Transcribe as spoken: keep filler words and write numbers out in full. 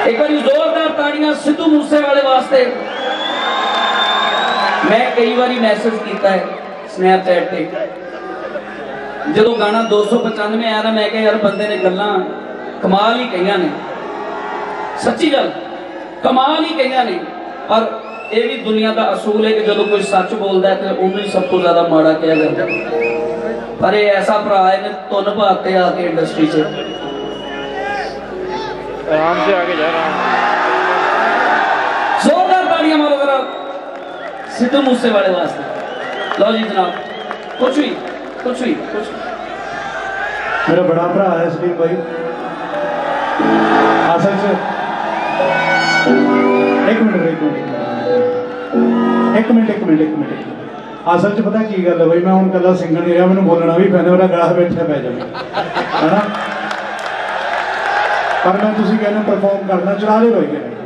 एक बार जोरदार ताड़ियां सिद्धू मूसेवाले वास्ते। मैं कई बार मैसेज किया है स्नैपचैट पे, जो गाना दो सौ पचानवे आया ना, मैं क्या यार बंदे ने गल्लां कमाल ही कही ने, सच्ची गल कमाल ही कही ने। पर यह भी दुनिया का असूल है कि जो कोई सच बोलता है तो उन्होंने सब तो ज्यादा माड़ा कहा जाता। पर ये ऐसा भरा है तुन भाते आके इंडस्ट्री से आराम से आगे जा रहा हूं। जोरदार तालियां मारो जरा सिद्धू मूसेवाले वास्ते। लो जी जनाब, कुछ भी कुछ भी कुछ मेरा बड़ा भरा है सलीम भाई। असल च एक मिनट एक मिनट एक मिनट एक मिनट एक मिनट असल च पता की गल है भाई, मैं हूँ कला सिंगर नहीं रहा, मैंने बोलना भी पैंदा, मेरा गला बैठा पै जाए है ना। पर मैं तुम कहने परफॉर्म करना चढ़ा दे भाई।